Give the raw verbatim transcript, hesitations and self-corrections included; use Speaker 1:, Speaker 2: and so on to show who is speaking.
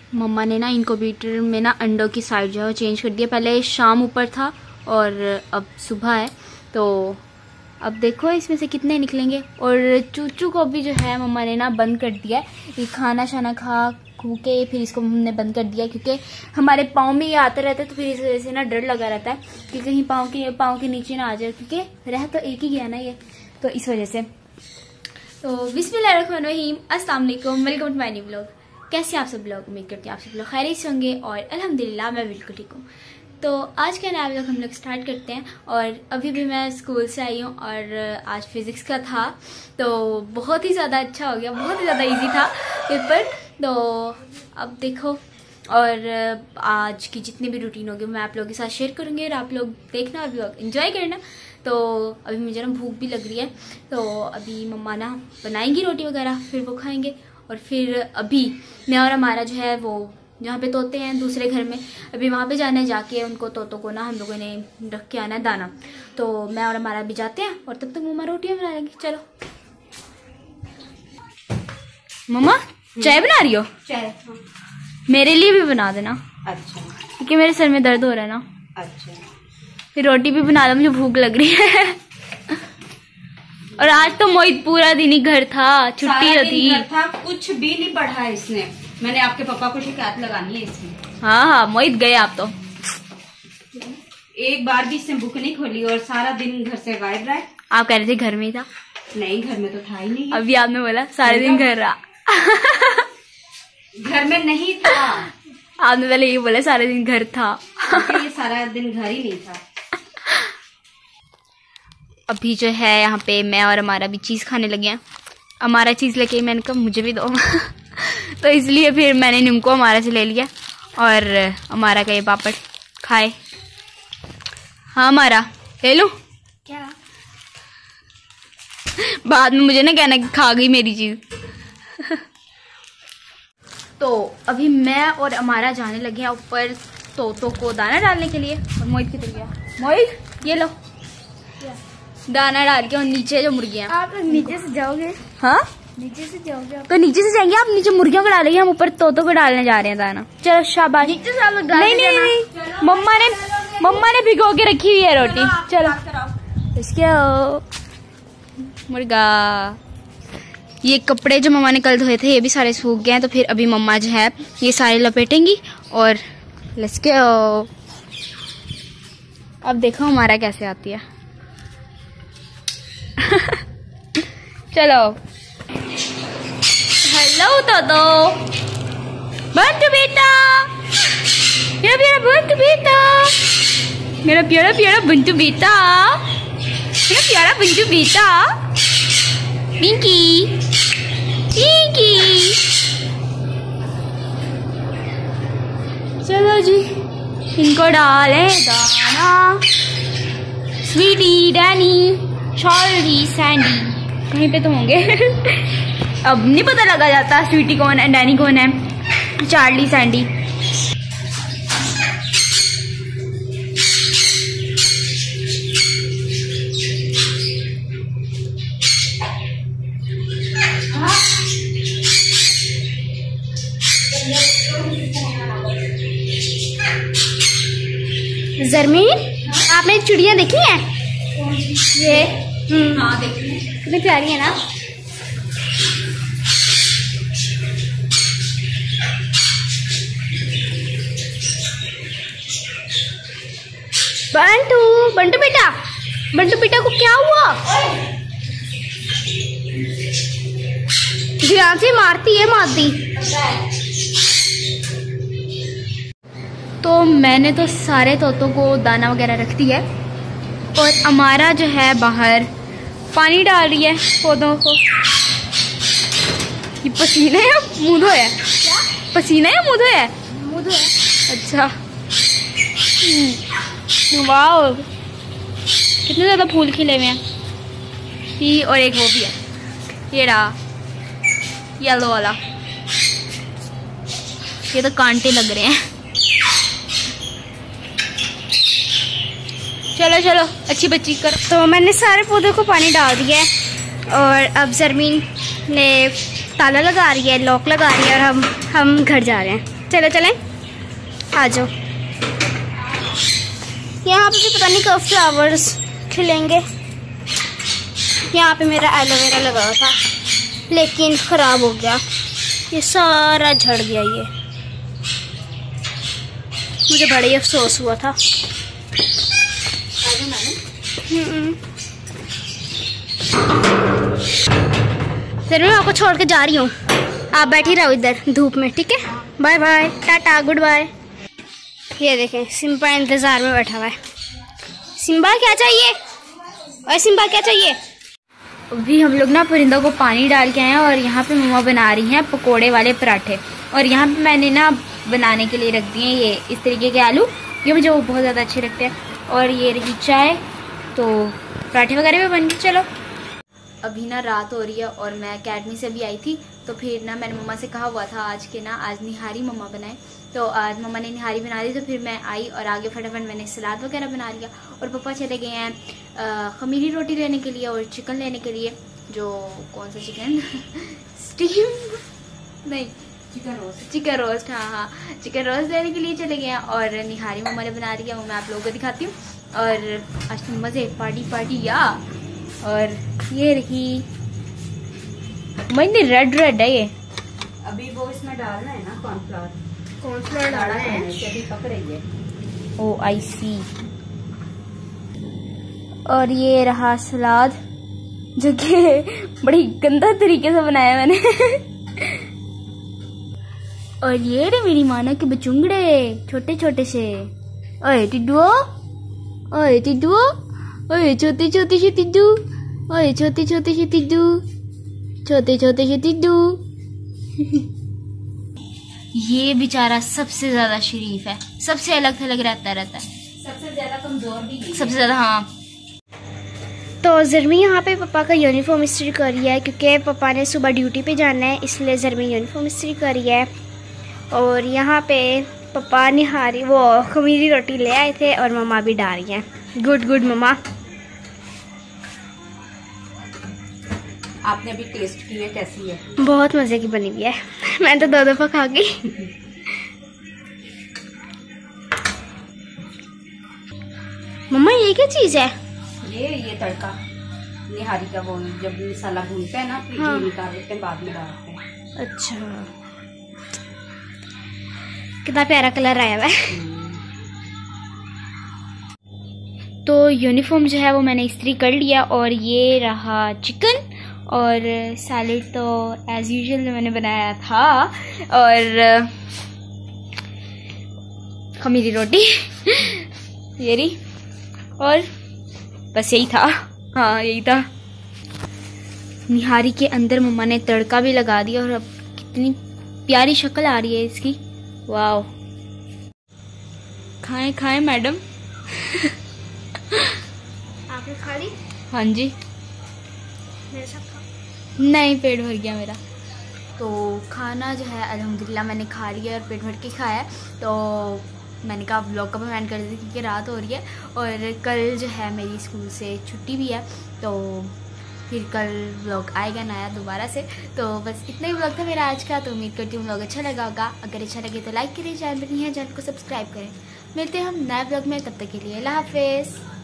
Speaker 1: मम्मा ने ना इनक्यूबेटर में ना अंडों की साइड जो है चेंज कर दिया। पहले शाम ऊपर था और अब सुबह है, तो अब देखो इसमें से कितने निकलेंगे। और चूचू को भी जो है मम्मा ने ना बंद कर दिया है, ये खाना शाना खा खू के फिर इसको हमने बंद कर दिया, क्योंकि हमारे पाँव में ये आते रहते हैं, तो फिर इस वजह से ना डर लगा रहता है कि कहीं पाँव के पाँव के नीचे ना आ जाए, क्योंकि रह तो एक ही गया ना ये, तो इस वजह से। तो बिस्मिल्लाहिर्रहमानिर्रहीम, अस्सलाम वालेकुम, welcome to my new blog. कैसे आप सब लोग? उम्मीद करते हैं आप सब लोग खैरियत से होंगे और अल्हम्दुलिल्लाह मैं बिल्कुल ठीक हूँ। तो आज का नया ब्लॉग हम लोग स्टार्ट करते हैं। और अभी भी मैं स्कूल से आई हूँ और आज फिज़िक्स का था, तो बहुत ही ज़्यादा अच्छा हो गया, बहुत ही ज़्यादा इजी था पेपर। तो अब देखो, और आज की जितनी भी रूटीन होगी मैं आप लोगों के साथ शेयर करूँगी और आप लोग देखना और ब्लॉग एंजॉय करना। तो अभी मुझे ना भूख भी लग रही है, तो अभी मम्मा ना बनाएंगी रोटी वगैरह, फिर वो खाएंगे। और फिर अभी मैं और हमारा जो है वो जहाँ पे तोते हैं दूसरे घर में, अभी वहाँ पे जाने जाके उनको तोतों को ना हम लोगों ने रख के आना है दाना। तो मैं और हमारा भी जाते हैं और तब तक मम्मा रोटियाँ बना लेंगी। चलो मम्मा चाय बना रही हो? चाय मेरे लिए भी बना देना। अच्छा, क्योंकि मेरे सर में दर्द हो रहा है ना। अच्छा, फिर रोटी भी बना दो, मुझे भूख लग रही है। और आज तो मोहित पूरा दिन ही घर था, छुट्टी थी। घर था, कुछ भी नहीं पढ़ा इसने। मैंने आपके पापा को शिकायत लगानी है इसमें। हाँ हाँ मोहित गए आप तो।
Speaker 2: एक बार भी इसने बुक नहीं खोली और सारा दिन घर से गायब रहा है।
Speaker 1: आप कह रहे थे घर में ही था? नहीं, घर में तो था ही नहीं। अभी आपने बोला सारे दिन घर रहा।
Speaker 2: घर में नहीं था।
Speaker 1: आपने पहले ये बोला सारे दिन घर था।
Speaker 2: ये सारा दिन घर ही नहीं था।
Speaker 1: अभी जो है यहाँ पे मैं और हमारा भी चीज़ खाने लगे हैं। हमारा चीज़ लेके मैंने कहा मुझे भी दो। तो इसलिए फिर मैंने निम्को हमारा से ले लिया और हमारा का ये पापड़ खाए। हाँ हमारा ले लो। क्या? बाद में मुझे ना कहना कि खा गई मेरी चीज़। तो अभी मैं और हमारा जाने लगे हैं ऊपर तोतों को दाना डालने के लिए। और मोहित किधर गया? मोहित ये लो दाना डाल के। और नीचे जो मुर्गियाँ,
Speaker 3: आप नीचे से जाओगे?
Speaker 1: हाँ
Speaker 3: नीचे से जाओगे आप?
Speaker 1: तो नीचे से जाएंगे। आप नीचे मुर्गियों को डालेंगे, हम ऊपर तोतों को डालने जा रहे हैं दाना। चलो शाबाश।
Speaker 3: नीचे से आप लोग डाल
Speaker 1: नहीं नहीं नहीं, मम्मा ने मम्मा ने भिगो के रखी हुई है रोटी। चलो इसके मुर्गा। ये कपड़े जो मम्मा ने कल धोए थे ये भी सारे सूख गए हैं, तो फिर अभी मम्मा जो है ये सारे लपेटेंगी और लेट्स गो। अब देखो हमारा कैसे आती है। चलो हेलो तोतो, बंटू बेटा, मेरा प्यारा बंटू बेटा, मेरा प्यारा प्यारा बंटू बेटा, मेरा प्यारा बंटू बेटा। पिंकी पिंकी, चलो जी इनको डालें दाना। स्वीटी, डैनी, चार्ली, सैंडी कहीं पे तो होंगे। अब नहीं पता लगा जाता स्वीटी कौन है, डैनी कौन है, चार्ली, सैंडी। जरमीन आपने चिड़िया देखी है? ये
Speaker 2: हाँ देखिए
Speaker 1: कितनी प्यारी है ना। बंटू बंटू बेटा, बंटू बेटा को क्या हुआ? ध्यान से मारती है मारती। तो मैंने तो सारे तोतों को दाना वगैरह रख दिया है और हमारा जो है बाहर पानी डाल रही है पौधों को। ये पसीना है या मुँह धोया? पसीना है या मुँह धोया?
Speaker 3: मुँह धोया।
Speaker 1: अच्छा वाह, कितने ज़्यादा फूल खिले हुए हैं। ये और एक वो भी है, ये रहा येलो वाला। ये तो कांटे लग रहे हैं। चलो चलो अच्छी बच्ची कर। तो मैंने सारे पौधों को पानी डाल दिया है और अब जरमीन ने ताला लगा रही है, लॉक लगा रही है और हम हम घर जा रहे हैं।
Speaker 3: चलो चलें, आ जाओ। यहाँ पे भी पता नहीं कब फ्लावर्स खिलेंगे। यहाँ पे मेरा एलोवेरा लगा हुआ था लेकिन ख़राब हो गया, ये सारा झड़ गया। ये मुझे बड़ा ही अफसोस हुआ था। फिर मैं आपको छोड़ के जा रही हूँ, आप बैठी रहो इधर धूप में, ठीक है? Bye bye, tata, good bye. ये देखें सिम्बा इंतज़ार में बैठा हुआ है। सिम्बा क्या चाहिए? और सिम्बा क्या चाहिए?
Speaker 1: अभी हम लोग ना परिंदों को पानी डाल के आए हैं और यहाँ पे मम्मा बना रही हैं पकोड़े वाले पराठे। और यहाँ पे मैंने ना बनाने के लिए रख दिए ये इस तरीके के आलू, ये मुझे वो बहुत ज़्यादा अच्छे लगते हैं। और ये रही चाय, तो पराठे वगैरह भी बन गए। चलो अभी ना रात हो रही है और मैं अकेडमी से भी आई थी, तो फिर ना मैंने मम्मा से कहा हुआ था आज के ना आज निहारी मम्मा बनाए, तो आज मम्मा ने निहारी बना दी। तो फिर मैं आई और आगे फटाफट मैंने सलाद वगैरह बना लिया। और पापा चले गए हैं खमीरी रोटी लेने के लिए और चिकन लेने के लिए। जो कौन सा चिकन स्टीम नहीं
Speaker 2: चिकन रोस्ट
Speaker 1: चिकन रोस्ट हाँ हाँ चिकन रोस्ट लेने के लिए चले गए हैं। और निहारी मम्मा ने बना दिया, वो मैं आप लोगों को दिखाती हूँ। और आज तो मज़े पार्टी पार्टी या। और ये रही मैंने रेड रेड है ये,
Speaker 2: अभी वो इसमें डालना है ना कॉर्नफ्लावर।
Speaker 3: कॉर्नफ्लोर डाला है,
Speaker 2: अभी पकड़ेंगे।
Speaker 1: ओ आई सी। और ये रहा सलाद जो कि बड़ी गंदा तरीके से बनाया मैंने। और ये रे मेरी माना के बचुंगड़े छोटे छोटे से। ओए टिड्डू, ओए टिड्डू, ओए छोटे छोटे से टिड्डू, ओए छोटे छोटे से टिड्डू, छोटे छोटे से टिड्डू। ये बेचारा सबसे ज्यादा शरीफ है, सबसे अलग थलग रहता रहता है,
Speaker 2: सबसे ज्यादा कमजोर भी है।
Speaker 1: सबसे ज्यादा। हाँ
Speaker 3: तो ज़रमी यहाँ पे पापा का यूनिफॉर्म इस्त्री कर रही है क्योंकि पापा ने सुबह ड्यूटी पे जाना है, इसलिए ज़रमी यूनिफॉर्म इस्त्री कर रही है। और यहाँ पे पापा निहारी वो खमीरी रोटी ले आए थे और मम्मा भी डाल रही हैं। गुड गुड मम्मा।
Speaker 2: आपने भी टेस्ट की है, कैसी है?
Speaker 3: बहुत मज़े की बनी हुई है, मैं तो दो दफ़ा खा गई। मम्मा ये क्या चीज़ है?
Speaker 2: ये ये तड़का निहारी का, वो जब मसाला भूनते हैं ना फिर
Speaker 3: हाँ।
Speaker 2: घी निकाल देते हैं, बाद में डालते हैं।
Speaker 3: अच्छा, कितना प्यारा कलर आया हुआ है।
Speaker 1: तो यूनिफॉर्म जो है वो मैंने इस्त्री कर लिया। और ये रहा चिकन और सैलेड तो एज यूजुअल मैंने बनाया था, और खमीरी रोटी ये रही, और बस यही था। हाँ यही था। निहारी के अंदर मम्मा ने तड़का भी लगा दिया और अब कितनी प्यारी शक्ल आ रही है इसकी। वाओ, खाएं खाएं मैडम।
Speaker 3: आपने खा ली?
Speaker 1: हाँ जी,
Speaker 3: मेरे साथ खा।
Speaker 1: नहीं पेट भर गया मेरा। तो खाना जो है अल्हम्दुलिल्लाह मैंने खा लिया और पेट भर के खाया। तो मैंने कहा व्लॉग का भी एंड कर दी क्योंकि रात हो रही है और कल जो है मेरी स्कूल से छुट्टी भी है, तो फिर कल व्लॉग आएगा नया दोबारा से। तो बस इतना ही व्लॉग था मेरा आज का। तो उम्मीद करती हूँ व्लॉग अच्छा लगा होगा। अगर अच्छा लगे तो लाइक करें, चैनल पर नहीं है चैनल को सब्सक्राइब करें। मिलते हैं हम नए व्लॉग में, तब तक के लिए अल्लाह हाफिज़।